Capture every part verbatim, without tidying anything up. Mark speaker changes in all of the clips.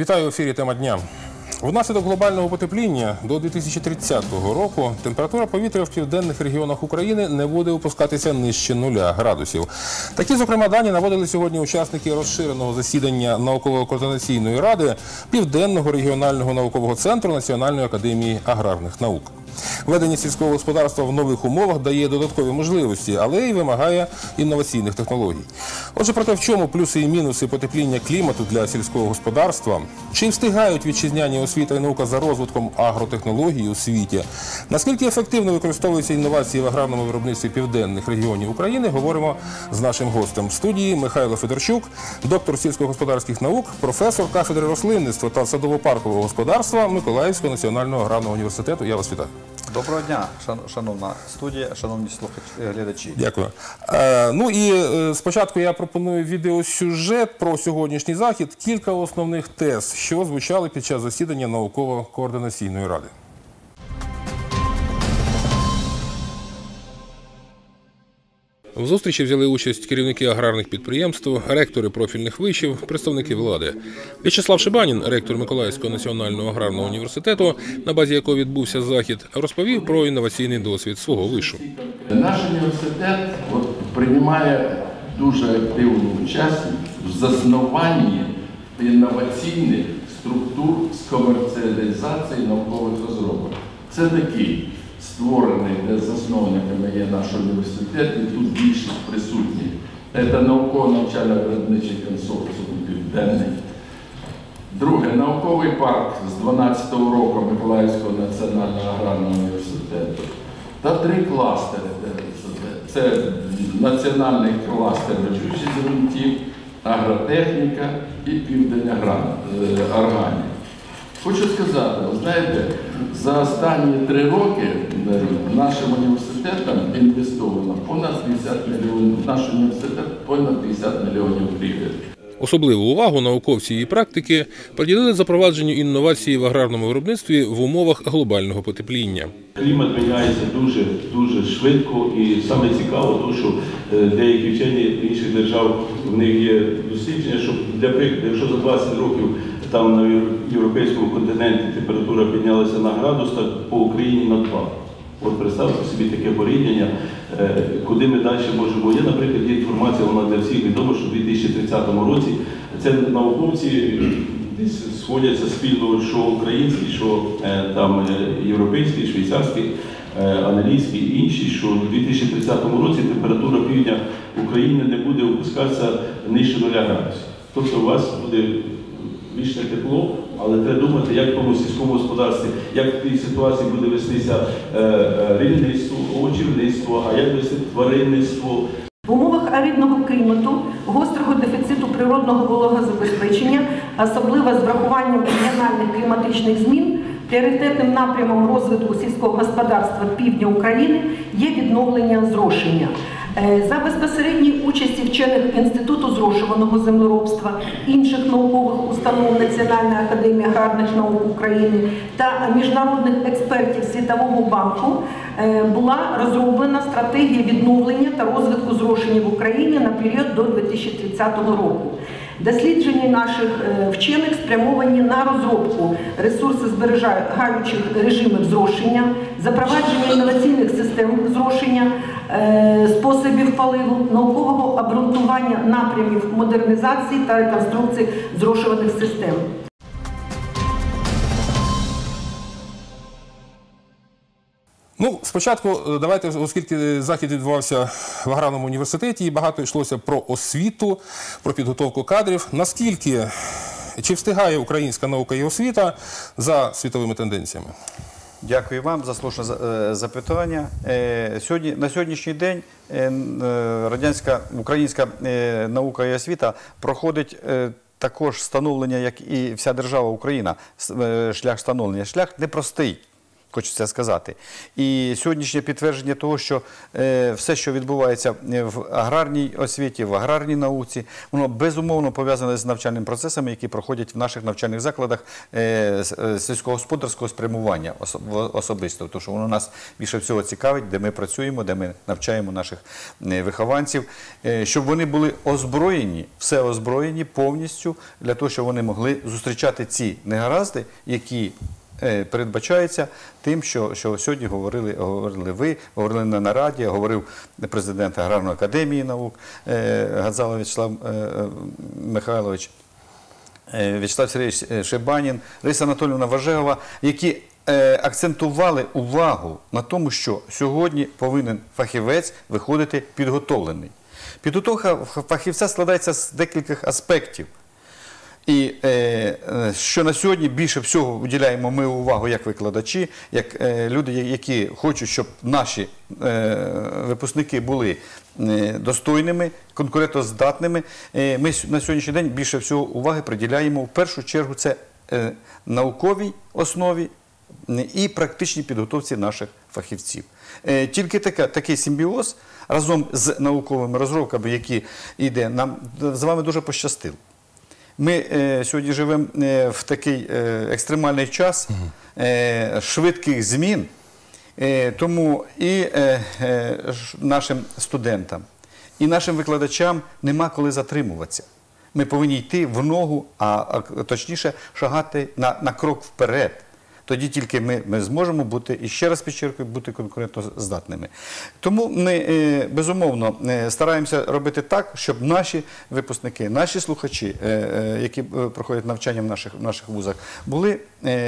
Speaker 1: Вітаю в ефірі «Тема дня». Внаслідок глобального потепління до дві тисячі тридцятого року температура повітря в південних регіонах України не буде опускатися нижче нуля градусів. Такі, зокрема, дані наводили сьогодні учасники розширеного засідання Науково-координаційної ради Південного регіонального наукового центру Національної академії аграрних наук. Ведення сільського господарства в нових умовах дає додаткові можливості, але й вимагає інноваційних технологій. Отже, про те, в чому плюси і мінуси потепління клімату для сільського господарства, чи встигають вітчизняні освіта і наука за розвитком агротехнологій у світі, наскільки ефективно використовуються інновації в аграрному виробництві південних регіонів України, говоримо з нашим гостем в студії Михайло Федорчук, доктор сільськогосподарських наук, професор кафедри рослинництва та садово-паркового господарства Миколаївського національного аграрного університету. Я вас вітаю.
Speaker 2: Доброго дня, шановна студія, шановні глядачі.
Speaker 1: Дякую. Е, ну і е, спочатку я пропоную відеосюжет про сьогоднішній захід, кілька основних тез, що звучали під час засідання Науково-координаційної ради. В зустрічі взяли участь керівники аграрних підприємств, ректори профільних вишів, представники влади. В'ячеслав Шибанін, ректор Миколаївського національного аграрного університету, на базі якого відбувся захід, розповів про інноваційний досвід свого вишу.
Speaker 3: Наш університет от, приймає дуже активну участь в заснуванні інноваційних структур з комерціалізації наукових розробок. Це такий створений, де засновниками є наш університет, і тут більшість присутні. Це науково-навчально-виробничий консорціум «Південний». Друге, науковий парк з дванадцятого року Миколаївського національного аграрного університету. Та три кластери. Це національний кластер речучих ґрунтів, агротехніка і південь органік. Хочу сказати, ви знаєте, за останні три роки нашим університетом інвестовано понад п'ятдесят мільйонів, наш університет понад п'ятдесят мільйонів гривень.
Speaker 1: Особливу увагу науковці і практики приділили запровадженню інновацій в аграрному виробництві в умовах глобального потепління.
Speaker 4: Клімат міняється дуже, дуже швидко, і саме цікаво, що деякі вчені інших держав, в них є дослідження, що для прикладу, якщо за двадцять років там на європейському континенті температура піднялася на градус, так по Україні на два. От представте собі таке порівняння, куди ми далі можемо. Є, наприклад, є інформація, вона для всіх відома, що в дві тисячі тридцятому році це науковці десь сходяться спільно, що українські, що там європейські, швейцарські, англійські і інші, що в дві тисячі тридцятому році температура півдня України не буде опускатися нижче нуля градусів. Тобто у вас буде вічне тепло, але треба думати, як в тому сільському господарстві, як в тій ситуації буде вестися рільництво, овочівництво, а як вести тваринництво.
Speaker 5: В умовах аридного клімату, гострого дефіциту природного вологозабезпечення, особливо з врахуванням регіональних кліматичних змін, пріоритетним напрямом розвитку сільського господарства півдня України є відновлення зрошення. За безпосередньої участі вчених Інституту зрошуваного землеробства, інших наукових установ Національної академії аграрних наук України та міжнародних експертів Світового банку була розроблена стратегія відновлення та розвитку зрошення в Україні на період до дві тисячі тридцятого року. Дослідження наших вчених спрямовані на розробку ресурсозберігаючих режимів зрошення, запровадження інноваційних систем зрошення, способів поливу, наукового обґрунтування напрямів модернізації та реконструкції зрошувальних систем.
Speaker 1: Ну, спочатку, давайте, оскільки захід відбувався в аграрному університеті, і багато йшлося про освіту, про підготовку кадрів. Наскільки, чи встигає українська наука і освіта за світовими тенденціями?
Speaker 2: Дякую вам за слушне запитання. На сьогоднішній день радянська, українська наука і освіта проходить також становлення, як і вся держава Україна, шлях становлення. Шлях непростий. хочеться сказати. І сьогоднішнє підтвердження того, що е, все, що відбувається в аграрній освіті, в аграрній науці, воно безумовно пов'язане з навчальними процесами, які проходять в наших навчальних закладах е, сільськогосподарського спрямування особисто. Тому що воно нас більше всього цікавить, де ми працюємо, де ми навчаємо наших вихованців, е, щоб вони були озброєні, все озброєні повністю для того, щоб вони могли зустрічати ці негаразди, які передбачається тим, що, що сьогодні говорили, говорили ви, говорили на нараді, говорив президент Аграрної академії наук Гадзала В'ячеслав Михайлович, В'ячеслав Сергійович Шебанін, Лариса Анатоліївна Важегова, які акцентували увагу на тому, що сьогодні повинен фахівець виходити підготовлений. Підготовка фахівця складається з декількох аспектів. І е, що на сьогодні більше всього виділяємо ми увагу як викладачі, як е, люди, які хочуть, щоб наші е, випускники були е, достойними, конкурентоздатними. Е, ми на сьогоднішній день більше всього уваги приділяємо в першу чергу це е, науковій основі і практичній підготовці наших фахівців. Е, тільки така, такий симбіоз разом з науковими розробками, які йде, нам з вами дуже пощастило. Ми е, сьогодні живемо е, в такий е, екстремальний час е, швидких змін, е, тому і е, е, нашим студентам, і нашим викладачам нема коли затримуватися. Ми повинні йти в ногу, а, а точніше шагати на, на крок вперед. Тоді тільки ми, ми зможемо бути, і ще раз підчеркую, бути конкурентоздатними. Тому ми, безумовно, стараємося робити так, щоб наші випускники, наші слухачі, які проходять навчання в наших, в наших вузах, були,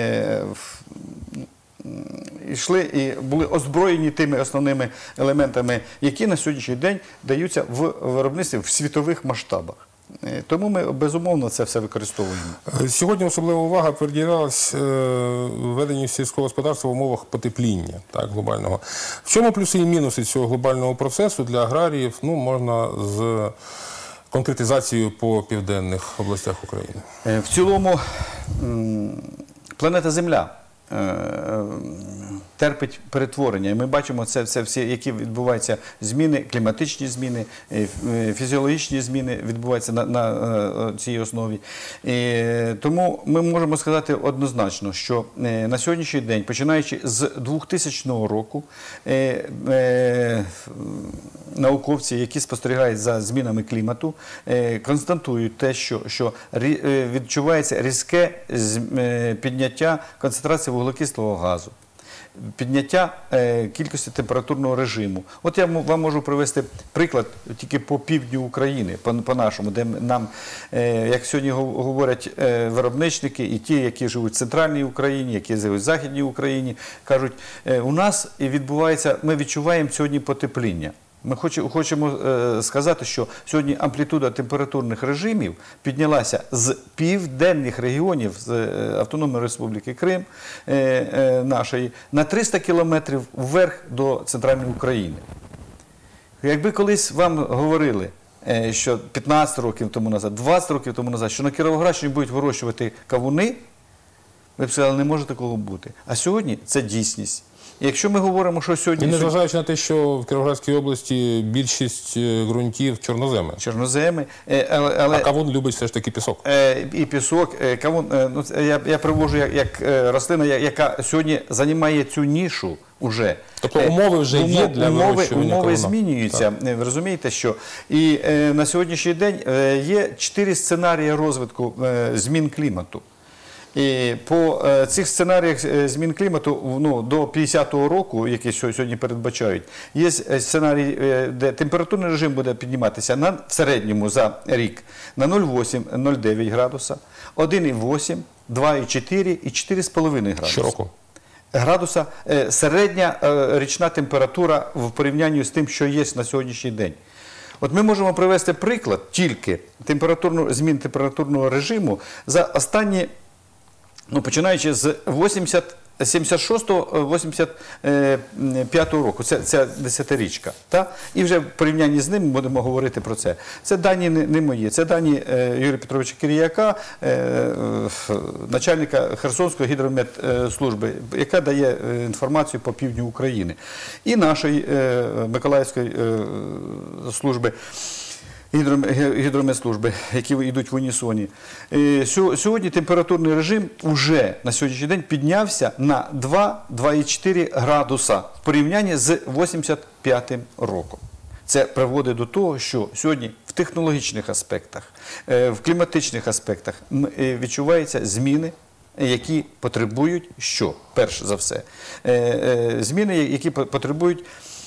Speaker 2: йшли і були озброєні тими основними елементами, які на сьогоднішній день даються в виробництві в світових масштабах. Тому ми, безумовно, це все використовуємо.
Speaker 1: Сьогодні особлива увага приділялась веденню сільського господарства в умовах потепління, так, глобального. В чому плюси і мінуси цього глобального процесу для аграріїв, ну, можна з конкретизацією по південних областях України?
Speaker 2: В цілому, планета Земля терпить перетворення. І ми бачимо, це, це всі, які відбуваються зміни, кліматичні зміни, фізіологічні зміни відбуваються на, на цій основі. І тому ми можемо сказати однозначно, що на сьогоднішній день, починаючи з двохтисячного року, науковці, які спостерігають за змінами клімату, констатують те, що, що відчувається різке підняття концентрації вуглекислого газу, підняття е, кількості температурного режиму. От я вам можу привести приклад тільки по півдню України, по, по нашому, де нам, е, як сьогодні говорять е, виробничники, і ті, які живуть в центральній Україні, які живуть в західній Україні, кажуть, е, у нас відбувається, ми відчуваємо сьогодні потепління. Ми хочемо сказати, що сьогодні амплітуда температурних режимів піднялася з південних регіонів, з Автономної Республіки Крим нашої, на триста кілометрів вверх до центральної України. Якби колись вам говорили, що п'ятнадцять років тому назад, двадцять років тому назад, що на Кіровоградщині будуть вирощувати кавуни, ви б сказали, не може такого бути. А сьогодні це дійсність. Якщо ми говоримо, що сьогодні...
Speaker 1: І незважаючи на те, що в Кіровоградській області більшість ґрунтів чорноземи.
Speaker 2: Чорноземи. Але, але...
Speaker 1: А кавун любить все ж таки пісок.
Speaker 2: І пісок. Кавун, ну, я, я привожу як, як рослина, яка сьогодні займає цю нішу уже.
Speaker 1: Тобто умови вже є для
Speaker 2: умови,
Speaker 1: вирощування
Speaker 2: умови
Speaker 1: кавуна.
Speaker 2: Змінюються. Так. Ви розумієте, що? І е, на сьогоднішній день е, є чотири сценарії розвитку е, змін клімату. І по е, цих сценаріях змін клімату ну, до п'ятдесятого року, які сьогодні передбачають, є сценарій, е, де температурний режим буде підніматися на, в середньому за рік на нуль цілих вісім - нуль цілих дев'ять градуса, один цілих вісім, два цілих чотири і чотири цілих п'ять градуса.
Speaker 1: Щороку.
Speaker 2: Градуса е, середня е, річна температура в порівнянні з тим, що є на сьогоднішній день. От ми можемо привести приклад тільки температурну, змін температурного режиму за останні, ну, починаючи з вісімдесят сімдесят шостого - вісімдесят п'ятого року, це, це десятирічка. Та? І вже в порівнянні з ним будемо говорити про це. Це дані не, не мої, це дані е, Юрія Петровича Киріяка, е, е, начальника Херсонської гідрометслужби, яка дає е, інформацію по півдню України. І нашої е, Миколаївської е, служби. Гідрометслужби, які йдуть в унісоні. Сьогодні температурний режим вже на сьогоднішній день піднявся на два - два і чотири градуса в порівнянні з вісімдесят п'ятим роком. Це приводить до того, що сьогодні в технологічних аспектах, в кліматичних аспектах відчуваються зміни, які потребують що? Перш за все. Зміни, які потребують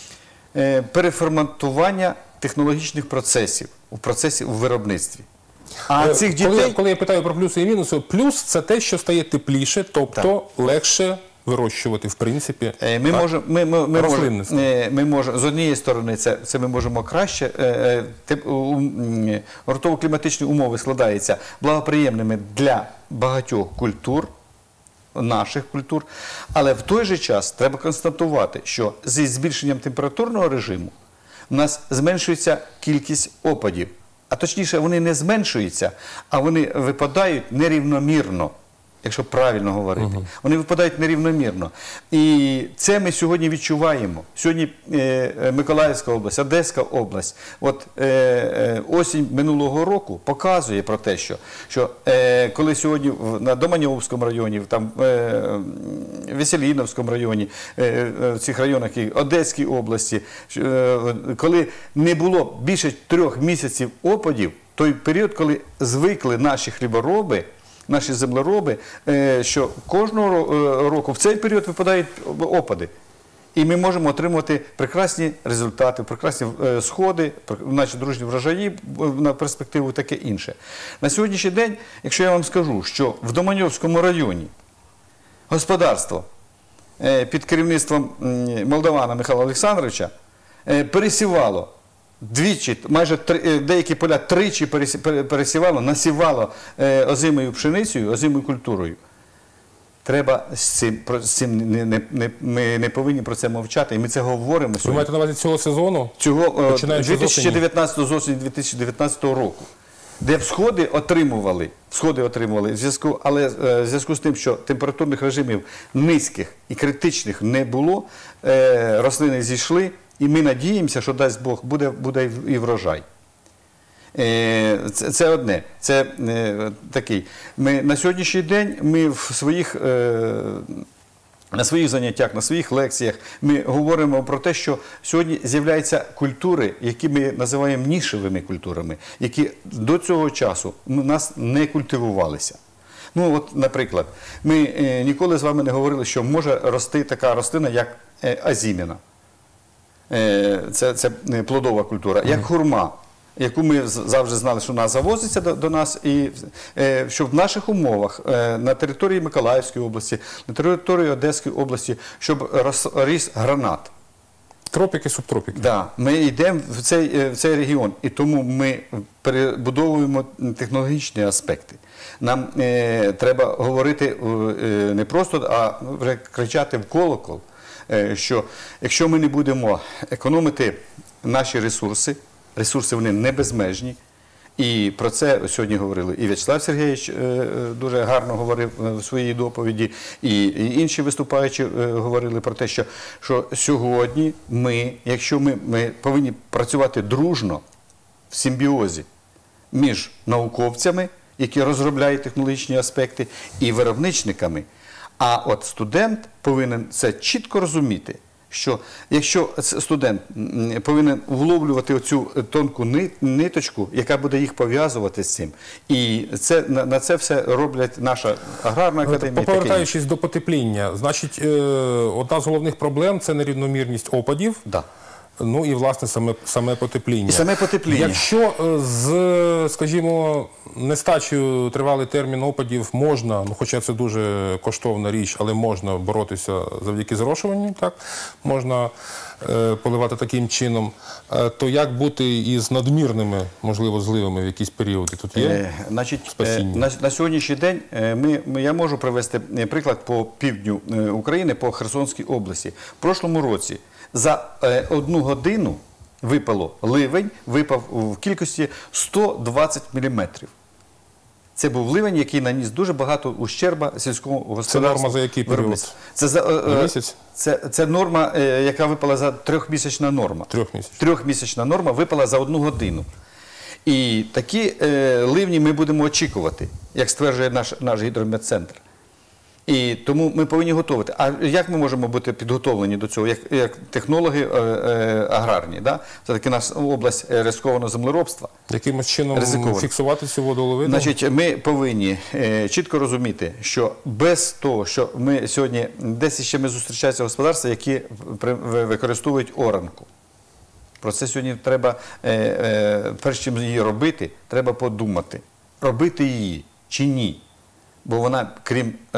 Speaker 2: переформатування технологічних процесів у процесі у виробництві. А
Speaker 1: Е,
Speaker 2: цих
Speaker 1: коли,
Speaker 2: дітей...
Speaker 1: коли я питаю про плюси і мінуси, плюс – це те, що стає тепліше, тобто легше вирощувати, в принципі,
Speaker 2: Е, Ми
Speaker 1: так,
Speaker 2: можемо, ми, ми, ми,
Speaker 1: рослинництво.
Speaker 2: можемо, е, ми можемо, з однієї сторони, це, це ми можемо краще, е, е, тип- у- м, ґрунтово-кліматичні умови складаються благоприємними для багатьох культур, наших культур, але в той же час треба констатувати, що зі збільшенням температурного режиму у нас зменшується кількість опадів. А точніше, вони не зменшуються, а вони випадають нерівномірно, якщо правильно говорити. Угу. Вони випадають нерівномірно. І це ми сьогодні відчуваємо. Сьогодні е, Миколаївська область, Одеська область, от е, е, осінь минулого року показує про те, що, що е, коли сьогодні в, на Доманівському районі, там, е, Веселіновському районі, е, е, в цих районах і Одеській області, е, коли не було більше трьох місяців опадів, той період, коли звикли наші хлібороби, наші землероби, що кожного року в цей період випадають опади. І ми можемо отримувати прекрасні результати, прекрасні сходи, наші дружні врожаї на перспективу, таке інше. На сьогоднішній день, якщо я вам скажу, що в Доманівському районі господарство під керівництвом молдавана Михайла Олександровича пересівало двічі, майже три, деякі поля тричі пересівало, насівало е, озимою пшеницею, озимою культурою. Треба з цим, про, з цим не, не, не, ми не повинні про це мовчати, і ми це говоримо сьогодні.
Speaker 1: Ви маєте на увазі цього сезону?
Speaker 2: Цього
Speaker 1: Починаючи
Speaker 2: дві тисячі дев'ятнадцятого, з осені дві тисячі дев'ятнадцятого року, де всходи отримували, всходи отримували, в зв'язку, але е, в зв'язку з тим, що температурних режимів низьких і критичних не було, е, рослини зійшли, і ми надіємося, що, дасть Бог, буде, буде і врожай. Це, це одне. Це е, такий. Ми, на сьогоднішній день ми в своїх, е, на своїх заняттях, на своїх лекціях ми говоримо про те, що сьогодні з'являються культури, які ми називаємо нішевими культурами, які до цього часу у нас не культивувалися. Ну, от, наприклад, ми е, ніколи з вами не говорили, що може рости така рослина, як е, азіміна. Це, це плодова культура, як хурма, яку ми завжди знали, що вона завозиться до, до нас, і е, що в наших умовах е, на території Миколаївської області, на території Одеської області, щоб рос, ріс гранат.
Speaker 1: Тропіки, субтропіки.
Speaker 2: Да, ми йдемо в цей, в цей регіон, і тому ми перебудовуємо технологічні аспекти. Нам е, треба говорити е, не просто, а вже кричати в колокол, що якщо ми не будемо економити наші ресурси, ресурси вони не безмежні, і про це сьогодні говорили і В'ячеслав Сергійович дуже гарно говорив в своїй доповіді, і інші виступаючі говорили про те, що, що сьогодні ми, якщо ми, ми повинні працювати дружно, в симбіозі між науковцями, які розробляють технологічні аспекти, і виробничниками. А от студент повинен це чітко розуміти, що якщо студент повинен вловлювати оцю тонку ниточку, яка буде їх пов'язувати з цим, і це, на це все роблять наша аграрна академія.
Speaker 1: Повертаючись до потепління, значить, одна з головних проблем – це нерівномірність опадів.
Speaker 2: Да.
Speaker 1: Ну і, власне, саме, саме потепління.
Speaker 2: І саме потепління.
Speaker 1: Якщо е, з, скажімо, нестачею тривалий термін опадів можна, ну хоча це дуже коштовна річ, але можна боротися завдяки зрошуванню, так? Можна е, поливати таким чином, е, то як бути із надмірними, можливо, зливами в якісь періоди? Тут є
Speaker 2: Е, значить, е,
Speaker 1: спасіння?
Speaker 2: на, на сьогоднішній день е, ми, ми, я можу привести е, приклад по півдню е, України, по Херсонській області. В прошлому році за е, одну годину випало ливень, випав в кількості сто двадцять міліметрів. Це був ливень, який наніс дуже багато ущерба сільському господарству.
Speaker 1: Це норма за який період?
Speaker 2: Це, за, е,
Speaker 1: За місяць?
Speaker 2: це, це норма, е, яка випала за трьохмісячна норма.
Speaker 1: Трьохмісячна.
Speaker 2: Трьохмісячна норма випала за одну годину. І такі е, ливні ми будемо очікувати, як стверджує наш, наш гідрометцентр. І тому ми повинні готувати. А як ми можемо бути підготовлені до цього, як, як технологи е, е, аграрні? Да? Все-таки у нас область рискованого землеробства.
Speaker 1: Якимось чином
Speaker 2: Ризиковано.
Speaker 1: фіксувати цю водоловину?
Speaker 2: Значить, ми повинні е, чітко розуміти, що без того, що ми сьогодні, десь ще ми зустрічаються господарства, які при- ви- використовують оранку. Про це сьогодні треба, е, е, перш чим її робити, треба подумати, робити її чи ні. Бо вона, крім е,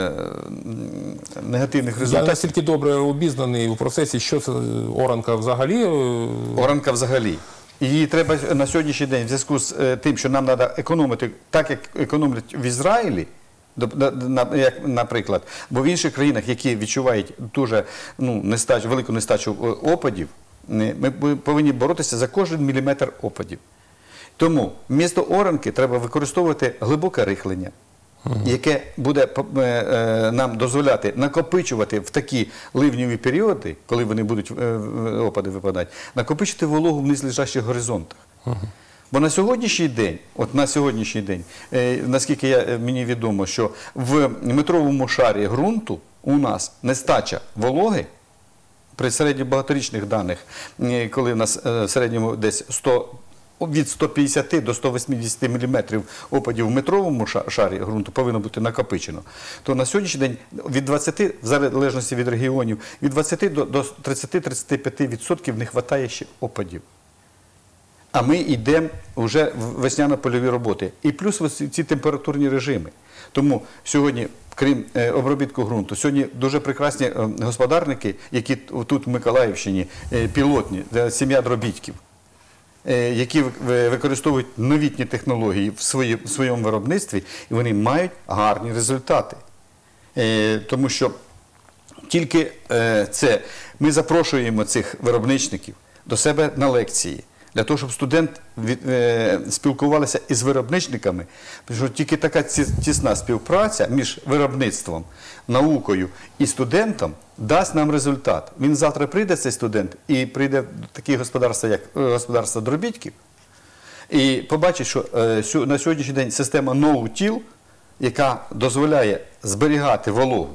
Speaker 2: м, негативних
Speaker 1: Я
Speaker 2: результатів,
Speaker 1: настільки добре обізнаний у процесі, що це оранка взагалі. е,
Speaker 2: оранка взагалі. Її треба на сьогоднішній день в зв'язку з е, тим, що нам треба економити так, як економлять в Ізраїлі, до- на- на- як, наприклад, бо в інших країнах, які відчувають дуже ну, нестачу, велику нестачу е, опадів, не- ми б- повинні боротися за кожен міліметр опадів. Тому вмісто оранки треба використовувати глибоке рихлення, яке буде е, е, нам дозволяти накопичувати в такі ливневі періоди, коли вони будуть е, е, опади випадати, накопичити вологу в низлежащих горизонтах. Бо на сьогоднішній день, от на сьогоднішній день, е, наскільки я, е, мені відомо, що в метровому шарі ґрунту у нас нестача вологи при середньобагаторічних даних, е, коли у нас е, в середньому десь сто від сто п'ятдесят до сто вісімдесят міліметрів опадів в метровому ша- шарі ґрунту повинно бути накопичено, то на сьогоднішній день від двадцяти, в залежності від регіонів, від двадцяти до, до тридцяти-тридцяти п'яти відсотків не вистачає ще опадів. А ми йдемо вже в весняно-польові роботи. І плюс ось ці температурні режими. Тому сьогодні, крім е, обробітку ґрунту, сьогодні дуже прекрасні е, господарники, які т- тут в Миколаївщині, е, пілотні, е, сім'я Дробітьків, е, які ви- ви- використовують новітні технології в, свої, в своєму виробництві, і вони мають гарні результати. Е, Тому що тільки е, це ми запрошуємо цих виробничників до себе на лекції, для того, щоб студент від, е, спілкувалися із виробничниками, тому що тільки така ці- тісна співпраця між виробництвом, наукою і студентом дасть нам результат. Він завтра прийде, цей студент, і прийде до такі господарства, як е, господарство Дробітьків, і побачить, що е, сьо- на сьогоднішній день система ноу-тіл, яка дозволяє зберігати вологу,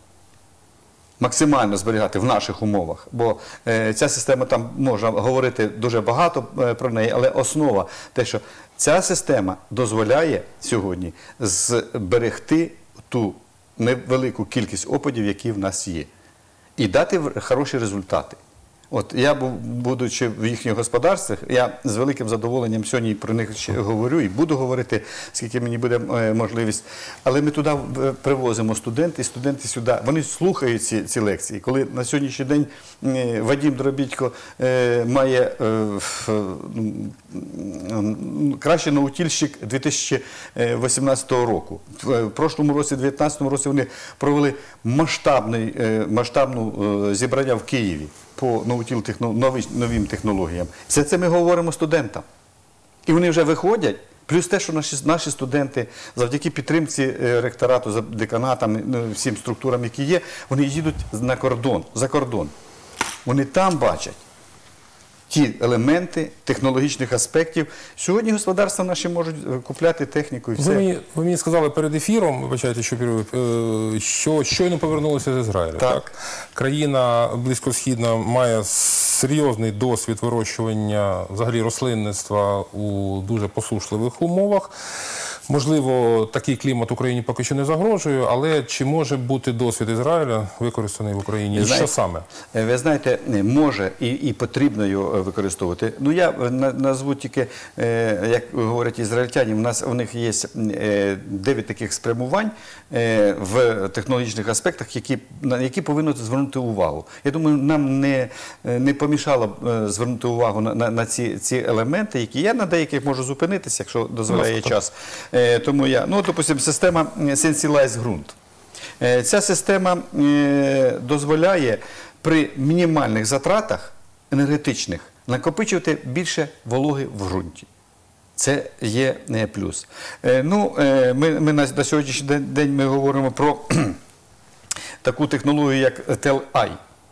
Speaker 2: максимально зберігати в наших умовах, бо е, ця система, там можна говорити дуже багато е, про неї, але основа те, що ця система дозволяє сьогодні зберегти ту невелику кількість опадів, які в нас є, і дати в- хороші результати. От я, був- будучи в їхніх господарствах, я з великим задоволенням сьогодні про них ще говорю і буду говорити, скільки мені буде е, можливість. Але ми туди е, привозимо студентів, і студенти сюди, вони слухають ці, ці лекції. Коли на сьогоднішній день е, Вадим Дробітько е, має е, ф- м, кращий наутільщик дві тисячі вісімнадцятого року. В е, в прошлому році, дві тисячі дев'ятнадцятому році, вони провели масштабний, е, масштабну е, зібрання в Києві по наутіл техно- нові- новим технологіям. Все це ми говоримо студентам. І вони вже виходять. Плюс те, що наші, наші студенти завдяки підтримці е, ректорату, за деканатам, ну, всім структурам, які є, вони їдуть на кордон, за кордон. Вони там бачать ті елементи технологічних аспектів. Сьогодні господарства наші можуть е, купляти техніку і
Speaker 1: Ви
Speaker 2: все.
Speaker 1: мені, ви мені сказали перед ефіром, вибачайте, що перерву, е, що щойно повернулися з Ізраїлю.
Speaker 2: Так.
Speaker 1: Так. Країна близькосхідна має серйозний досвід вирощування взагалі рослинництва у дуже посушливих умовах. Можливо, такий клімат Україні поки що не загрожує, але чи може бути досвід Ізраїля використаний в Україні? І що саме?
Speaker 2: Ви знаєте, може і, і потрібно його використовувати. Ну, я назву тільки, як говорять ізраїльтяни, у нас у них є дев'ять таких спрямувань в технологічних аспектах, які, на які повинно звернути увагу. Я думаю, нам не, не помішало звернути увагу на, на, на ці, ці елементи, які я на деяких можу зупинитися, якщо дозволяє час. Тому я, ну, допустим, система Sensibilize ґрунт. Ця система дозволяє при мінімальних затратах енергетичних накопичувати більше вологи в ґрунті. Це є плюс. Ну, ми, ми на, на сьогоднішній день ми говоримо про таку технологію, як ТЕЛ Ай.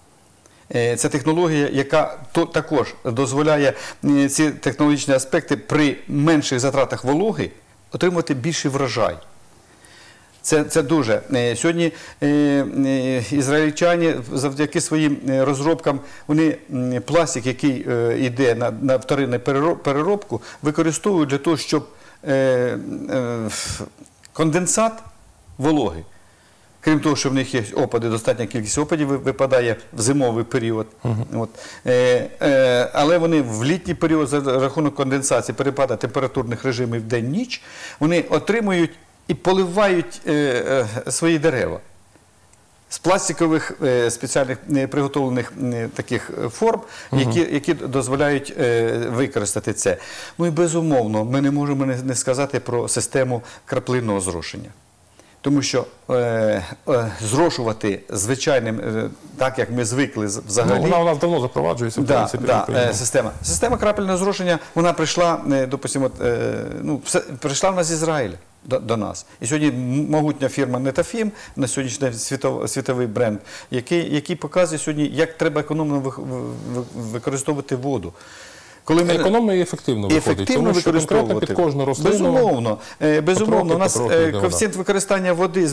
Speaker 2: Це технологія, яка то, також дозволяє ці технологічні аспекти при менших затратах вологи отримувати більший врожай. Це, це дуже. Сьогодні е, ізраїльтяни завдяки своїм розробкам, вони пластик, який е, йде на, на вторинну переробку, використовують для того, щоб е, е, конденсат вологи, крім того, що в них є опади, достатня кількість опадів випадає в зимовий період. Uh-huh. От. Е, е, але вони в літній період за рахунок конденсації, перепаду температурних режимів день-ніч, вони отримують і поливають е, е, свої дерева з пластикових е, спеціальних е, приготовлених е, таких форм, uh-huh. які, які дозволяють е, використати це. Ну і безумовно, ми не можемо не, не сказати про систему краплинного зрошення. Тому що е, е, зрошувати звичайним, е, так як ми звикли взагалі...
Speaker 1: Ну, вона у нас давно запроваджується, в
Speaker 2: да,
Speaker 1: принципі.
Speaker 2: Да, е, система. Система крапельного зрошення, вона прийшла, е, допустимо, е, ну, все, прийшла в нас з Ізраїля до, до нас. І сьогодні могутня фірма Нетафім, на сьогоднішній день світов, світовий бренд, який, який показує сьогодні, як треба економно ви, ви, використовувати воду. Коли ми...
Speaker 1: Економно і ефективно виходить,
Speaker 2: ефективно
Speaker 1: тому що конкретно під кожну рослину...
Speaker 2: Безумовно, безумовно. У нас
Speaker 1: потрохи,
Speaker 2: коефіцієнт використання води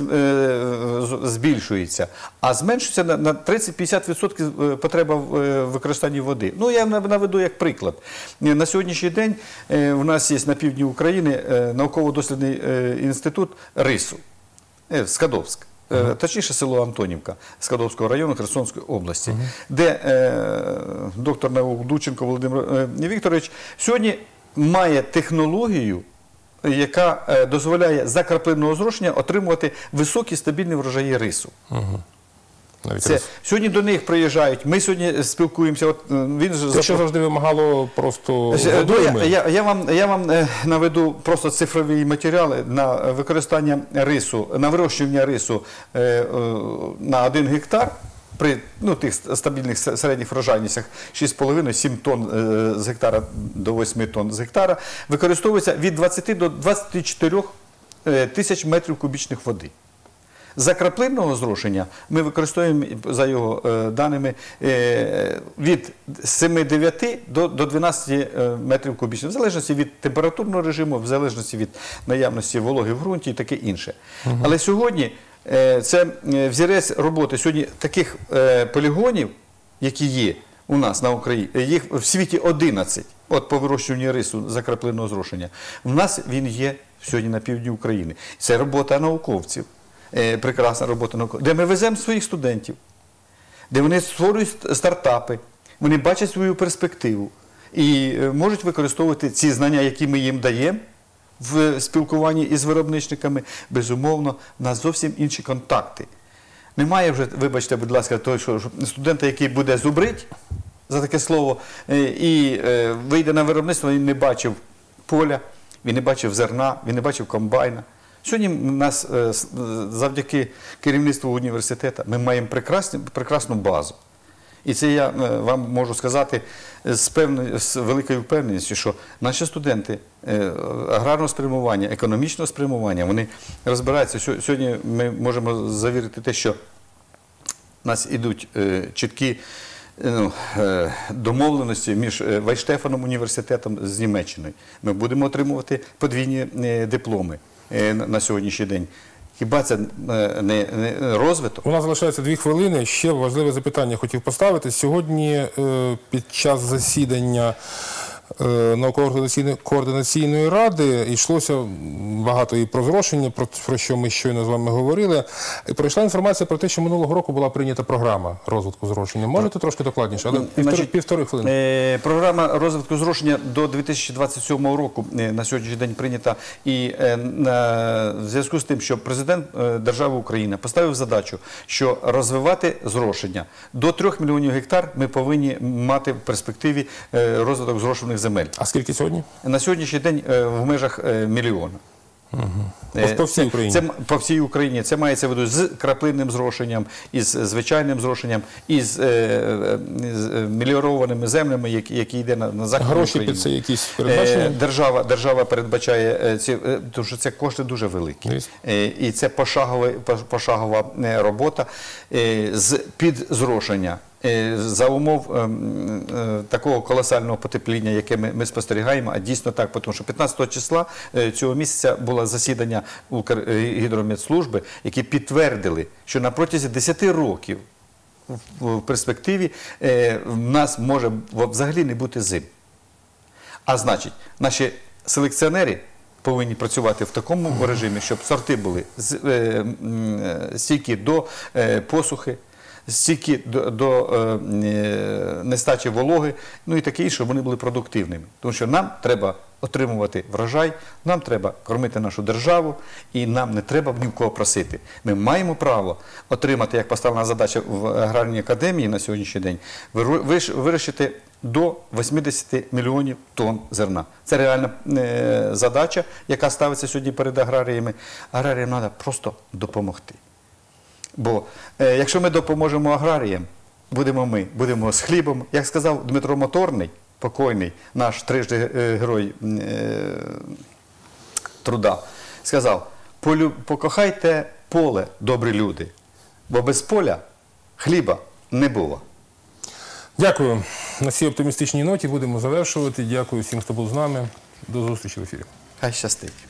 Speaker 2: збільшується, а зменшується на тридцять-п'ятдесят відсотків потреба в використанні води. Ну, я наведу як приклад. На сьогоднішній день у нас є на півдні України науково-дослідний інститут рису, Скадовськ. Uh-huh. Точніше, село Антонівка Скадовського району Херсонської області, uh-huh. де е, доктор наук Дученко Володимир е, Вікторович сьогодні має технологію, яка е, дозволяє за краплинного зрошення отримувати високі стабільні врожаї рису. Uh-huh. Це, сьогодні до них приїжджають, ми сьогодні спілкуємося. От, він
Speaker 1: Це запро... що завжди вимагало просто
Speaker 2: водойми. Я, я, вам, я вам наведу просто цифрові матеріали на використання рису, на вирощування рису е, е, на один гектар при ну, тих стабільних середніх врожайностях шість з половиною - сім тонн е, з гектара до восьми тонн з гектара, використовується від двадцяти до двадцяти чотирьох тисяч метрів кубічних води. За краплинного зрошення ми використовуємо, за його е, даними, е, від семи-дев'яти до, до дванадцяти метрів кубічних, в залежності від температурного режиму, в залежності від наявності вологи в ґрунті і таке інше. Угу. Але сьогодні е, це взірець роботи. Сьогодні таких е, полігонів, які є у нас на Україні, їх в світі одинадцять, от по вирощуванню рису за краплинного зрошення. У нас він є сьогодні на півдні України. Це робота науковців. Прекрасна робота науковців, де ми веземо своїх студентів, де вони створюють стартапи, вони бачать свою перспективу і можуть використовувати ці знання, які ми їм даємо в спілкуванні із виробничниками. Безумовно, у нас зовсім інші контакти. Немає вже, вибачте, будь ласка, того, що студента, який буде зубрити, за таке слово, і вийде на виробництво, він не бачив поля, він не бачив зерна, він не бачив комбайна. Сьогодні у нас, завдяки керівництву університету, ми маємо прекрасну, прекрасну базу. І це я вам можу сказати з, певною, з великою впевненістю, що наші студенти аграрного спрямування, економічного спрямування, вони розбираються. Сьогодні ми можемо завірити те, що у нас йдуть чіткі ну, домовленості між Вайштефаном університетом з Німеччиною. Ми будемо отримувати подвійні дипломи на сьогоднішній день. Хіба це не, не розвиток?
Speaker 1: У нас залишається дві хвилини. Ще важливе запитання хотів поставити. Сьогодні під час засідання е, науково-координаційної координаційної ради. Йшлося багато і про зрошення, про, про що ми щойно з вами говорили. І пройшла інформація про те, що минулого року була прийнята програма розвитку зрошення. Можете трошки докладніше, але півтори,
Speaker 2: Значить,
Speaker 1: півтори хвилини.
Speaker 2: Е, Програма розвитку зрошення до дві тисячі двадцять сьомого року е, на сьогоднішній день прийнята. І е, на, в зв'язку з тим, що президент е, держави Україна поставив задачу, що розвивати зрошення до трьох мільйонів гектар ми повинні мати в перспективі е, розвиток зрошених земель.
Speaker 1: А скільки сьогодні?
Speaker 2: На сьогоднішній день е, в межах е, мільйона.
Speaker 1: По- по всій
Speaker 2: Це-
Speaker 1: Україні?
Speaker 2: Це, м- по всій Україні. Це мається в виду з краплинним зрошенням, із звичайним зрошенням, із е, е, з, е, меліорованими землями, які, які йде на, на захід
Speaker 1: Гроші
Speaker 2: України.
Speaker 1: під це якісь передбачені?
Speaker 2: Е, Держава, держава передбачає е, ці, е, тому що це кошти дуже великі.
Speaker 1: Звісно.
Speaker 2: Е, І це пошагове- пош- пошагова е, робота е, з підзрошення. Е, За умов е, м, е, такого колосального потепління, яке ми, ми спостерігаємо, а дійсно так, тому що п'ятнадцятого числа е, цього місяця було засідання Укргідрометслужби, які підтвердили, що на протязі десяти років в, в перспективі е, в нас може взагалі не бути зим. А значить, наші селекціонери повинні працювати в такому режимі, щоб сорти були з- е, м, е, стійкі до е, посухи, стійкі до, до е, е, нестачі вологи, ну і таке інше, щоб вони були продуктивними. Тому що нам треба отримувати врожай, нам треба кормити нашу державу, і нам не треба ні в кого просити. Ми маємо право отримати, як поставлена задача в аграрній академії на сьогоднішній день, виру- виш- вирощити до вісімдесят мільйонів тонн зерна. Це реальна е, задача, яка ставиться сьогодні перед аграріями. Аграріям треба просто допомогти. Бо е, якщо ми допоможемо аграріям, будемо ми, будемо з хлібом. Як сказав Дмитро Моторний, покойний, наш трижди е, герой е, труда, сказав: «Полю- покохайте поле, добрі люди, бо без поля хліба не було».
Speaker 1: Дякую. На цій оптимістичній ноті будемо завершувати. Дякую всім, хто був з нами. До зустрічі в ефірі.
Speaker 2: Хай щастить.